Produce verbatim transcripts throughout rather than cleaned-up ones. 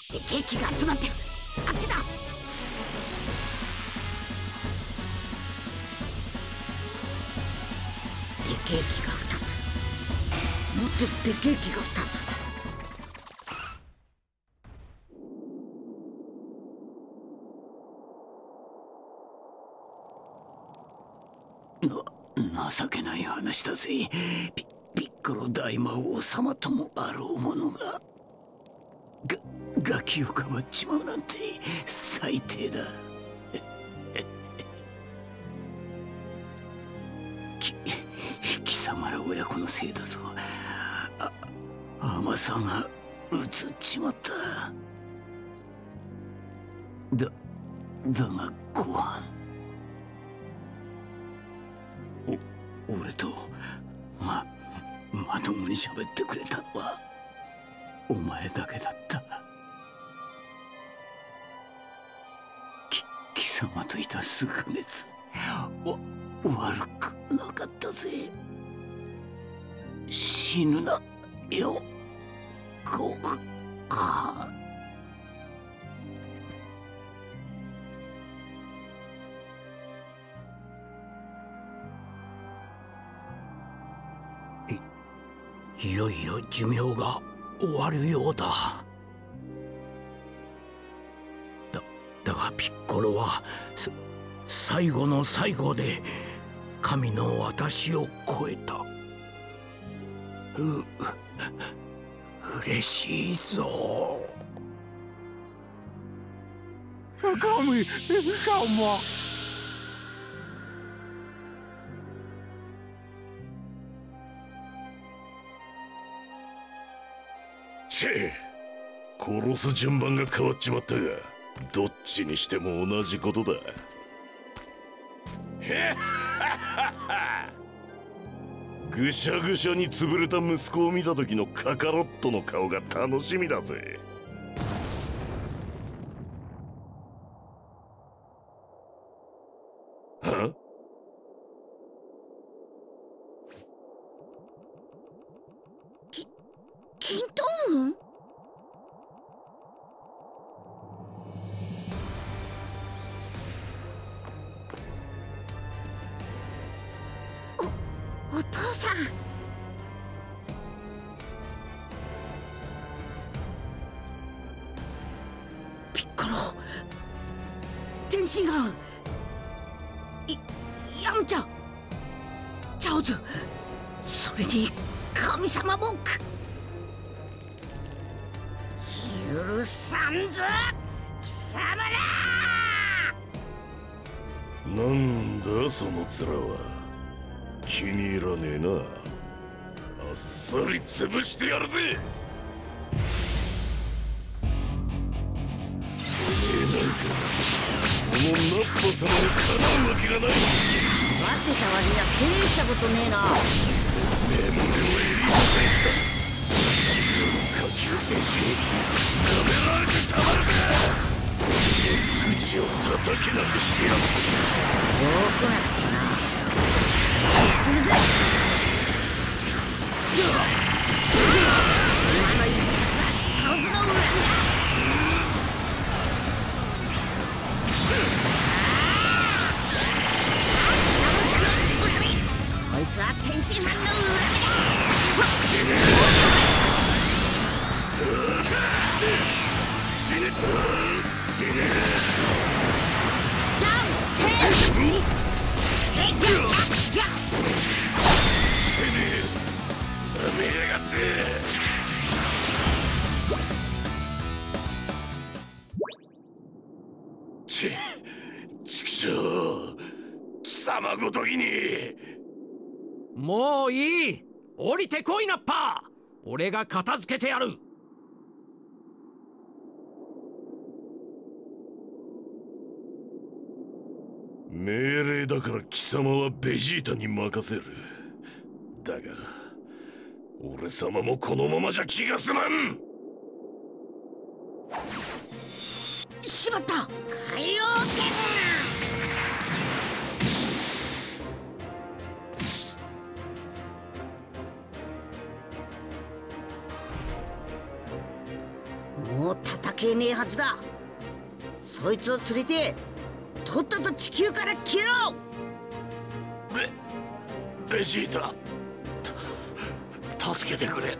でケーキが集まってる。あっちだ。でケーキがふたつ。もっとでケーキがふたつ。 な情けない話だぜ。ピピッコロ大魔王様ともあろうものがガガキをかばっちまうなんて最低だ。き貴様ら親子のせいだぞ。あ甘さがうつっちまった。だだがご飯俺とままともに喋ってくれたのはお前だけだった。き貴様といた数ヶ月わ悪くなかったぜ。死ぬなよご飯。いよいよ寿命が終わるようだ。だだがピッコロは最後の最後で神の私を超えた。う嬉しいぞ。 神様。 チェ殺す順番が変わっちまったが、どっちにしても同じことだ。へっぐしゃぐしゃに潰れた息子を見た時のカカロットの顔が楽しみだぜ。はきキントーン？お、お父さん。ピッコロ、天津飯、いヤムチャ、チャオズ、それに神様ボック。許さんぞ貴様ら。 なんだその面は。気に入らねえな。あっさり潰してやるぜ。てめえなんかこのナッパ様にかなうわけがない。 待ってたわりゃ大したことねえな。 メモではエリート選手だ。下級選手に舐められてたまるか。水口を叩きなくしてやる。 そう来なくちゃな。期待してるぜ。今の一発はチャオズの恨みだ。こいつは天津飯の恨みだ。 死ね死ね死ね。 じゃんけん。てめえ舐めやがって。ち畜生貴様ごときに。 もういい。降りてこいナッパー。俺が片付けてやる。 命令だから貴様はベジータに任せる。だが俺様もこのままじゃ気が済まん。 しまった。海洋圏。 もう叩けねえはずだ。そいつを連れてとっとと地球から消えろ。 ベベジータ、た助けてくれ。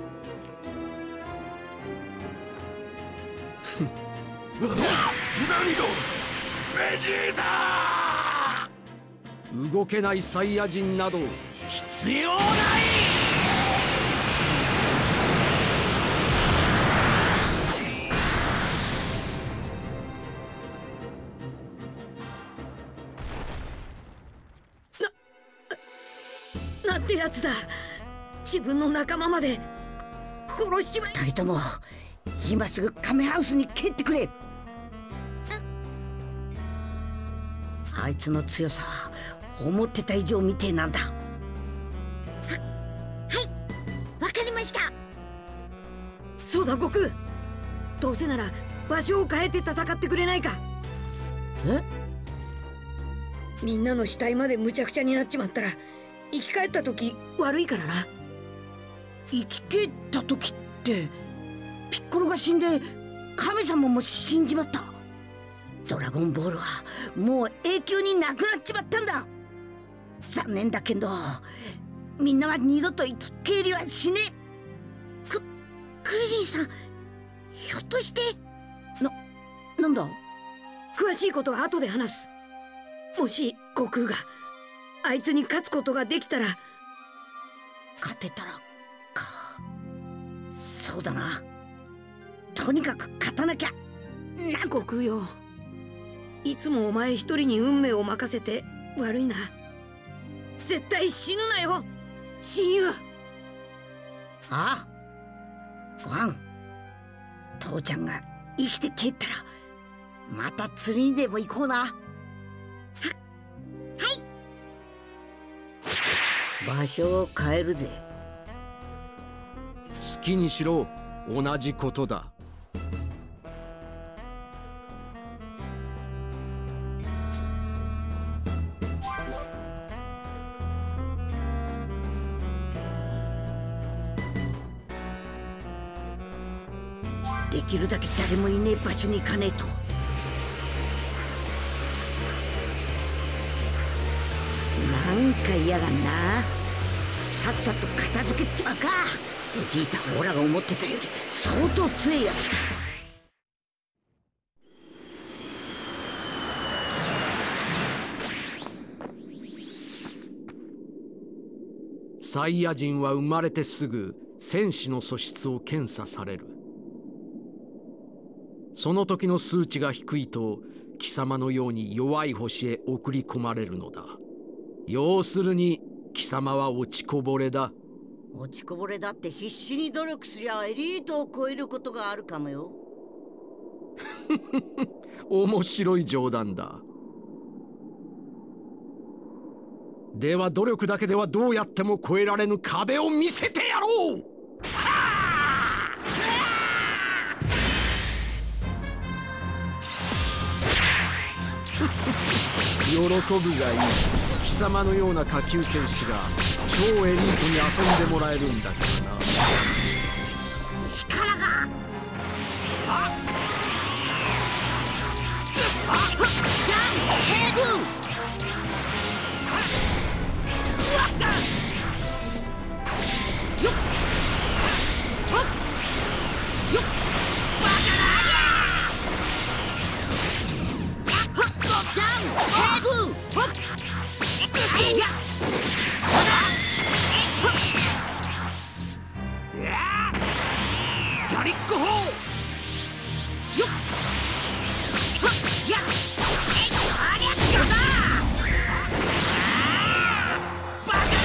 何がベジータ。 動けないサイヤ人など必要ない。 な、なんてやつだ。自分の仲間まで殺しちまい。 二人とも今すぐカメハウスに蹴ってくれ。あいつの強さ思ってた以上みてえなんだ。は、はいわかりました。 そうだ悟空、どうせなら場所を変えて戦ってくれないか。 え？ みんなの死体までむちゃくちゃになっちまったら生き返った時悪いからな。 生き返った時ってピッコロが死んで神様も死んじまった。ドラゴンボールはもう永久になくなっちまったんだ。残念だけどみんなは二度と生き返りはしねえ。ククリリンさん、ひょっとしてな、なんだ。 詳しいことは後で話す。もし悟空があいつに勝つことができたら。 勝てたらか。そうだな。とにかく勝たなきゃな。 悟空よ、いつもお前一人に運命を任せて悪いな。絶対死ぬなよ親友。 ああ、ご飯。父ちゃんが生きて帰ったらまた釣りにでも行こうな。は、はい。場所を変えるぜ。 好きにしろ、同じことだ。 できるだけ誰もいねえ場所に行かねえと。なんか嫌がんな。さっさと片付けちまうか。ベジータはオラが思ってたより相当強いやつだ。 サイヤ人は生まれてすぐ戦士の素質を検査される。その時の数値が低いと貴様のように弱い星へ送り込まれるのだ。要するに貴様は落ちこぼれだ。 落ちこぼれだって必死に努力すりゃエリートを超えることがあるかもよ。 面白い冗談だ。では努力だけではどうやっても越えられぬ壁を見せてやろう。喜ぶがいい。貴様のような下級戦士が超エリートに遊んでもらえるんだからな。 力があっあっじゃんヘグわったよっほっよっバカなやっほっじゃんヘグほっいやギャリック砲よっはっやっありゃっだバカだ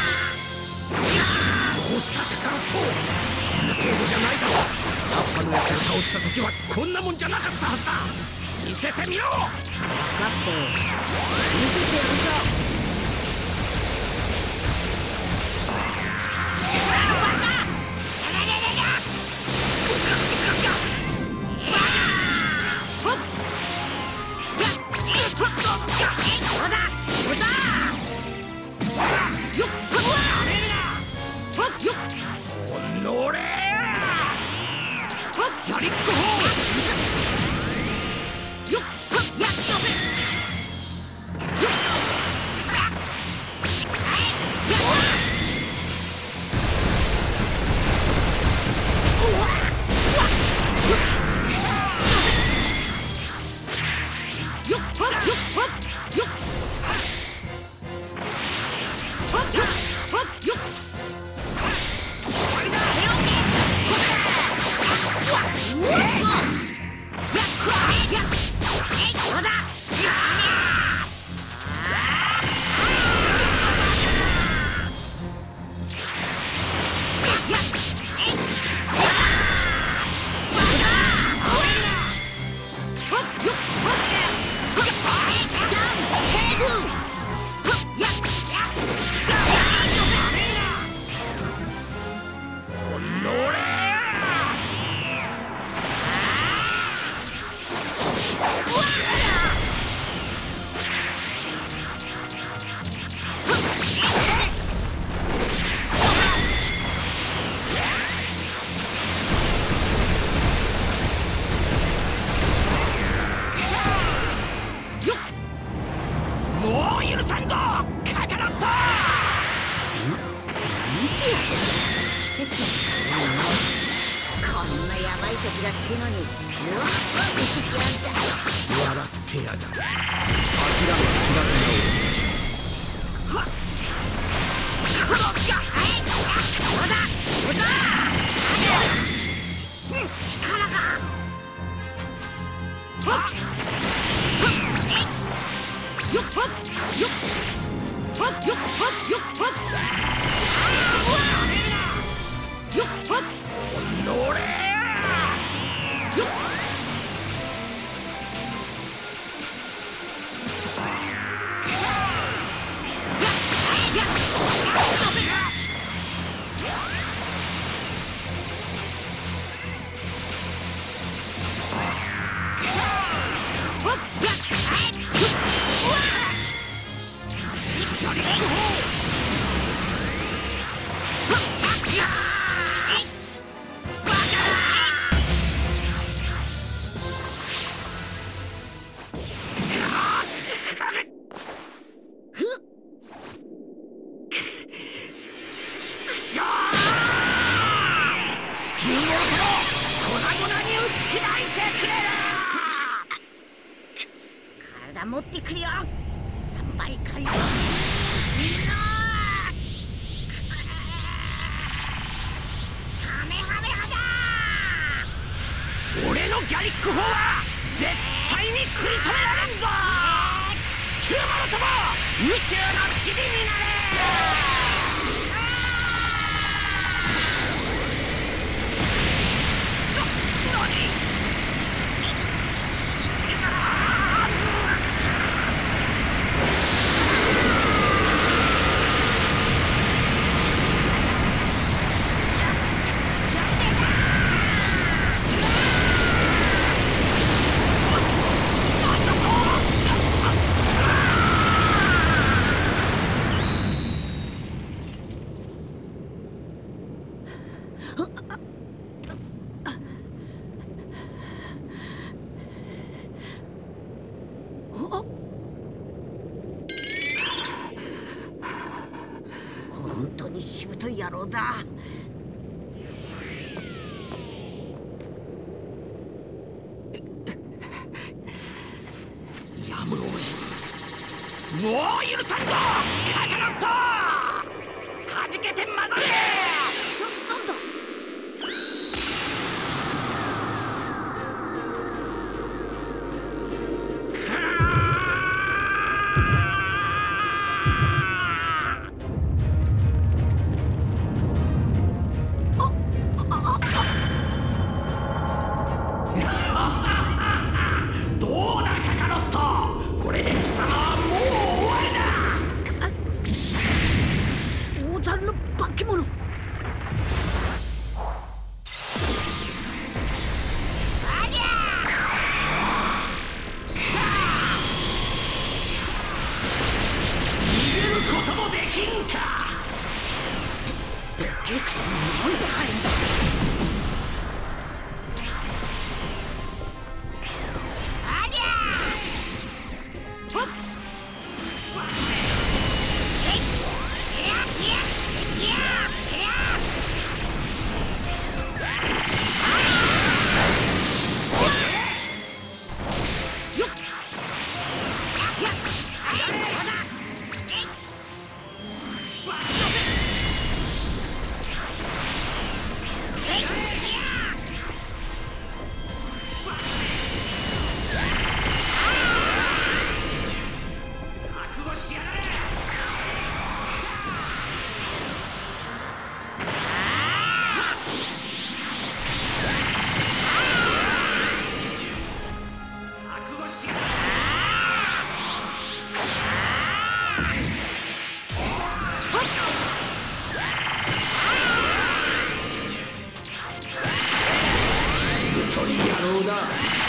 どうしたカカロット。そんな程度じゃないだろう。ラッパのやつが倒した時はこんなもんじゃなかったはずだ。見せてみろ。 分かって見せてやるぞ。 おのれ。 ギャリックホール。よっやっよせ。よっよっはっよっはっよっはっよっはっよっ持ってくるよ。三倍回復。みんなカメハメハだ。俺のギャリック砲は絶対に食い止められんぞ。地球もろとも宇宙の塵になれ。本当にしぶとい野郎だ。やむを得ず。もう許さんぞカカロット。はじけて混ざれ。な、なんだ。 取り野郎だ。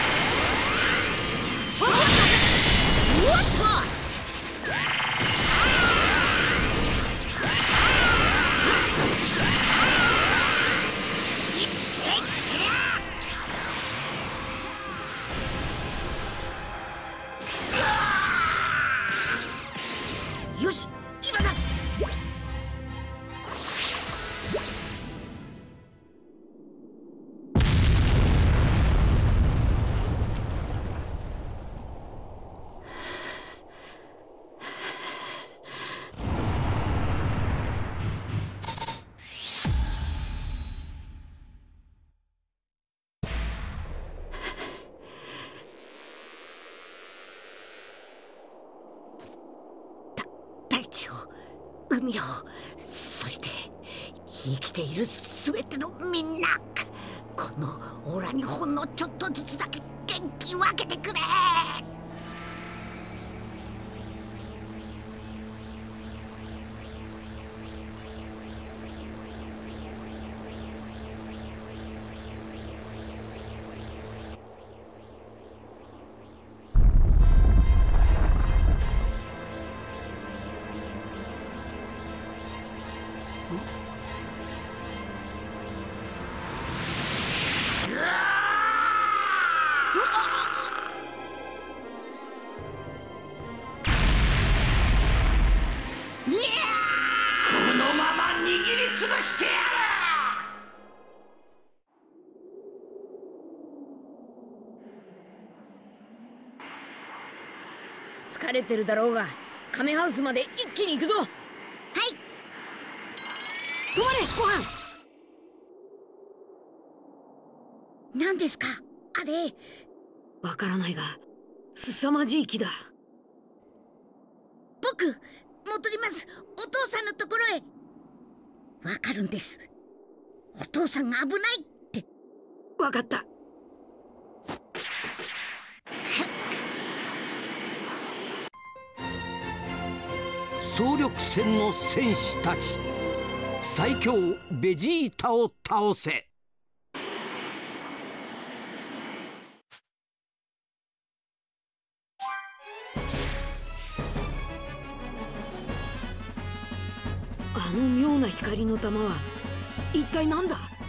おっとよし今だ。海を、そして生きているすべてのみんな、このオラにほんのちょっとずつだけ元気分けてくれ。 このまま握りつぶしてやる。 疲れてるだろうが、カメハウスまで一気に行くぞ。はい。止まれ、ご飯。 何ですかあれ。 わからないが、凄まじい木だ。 僕戻ります。お父さんのところへ。わかるんです。お父さんが危ないって。 わかった。 総力戦の戦士たち、最強ベジータを倒せ。 あの妙な光の玉は一体何だ。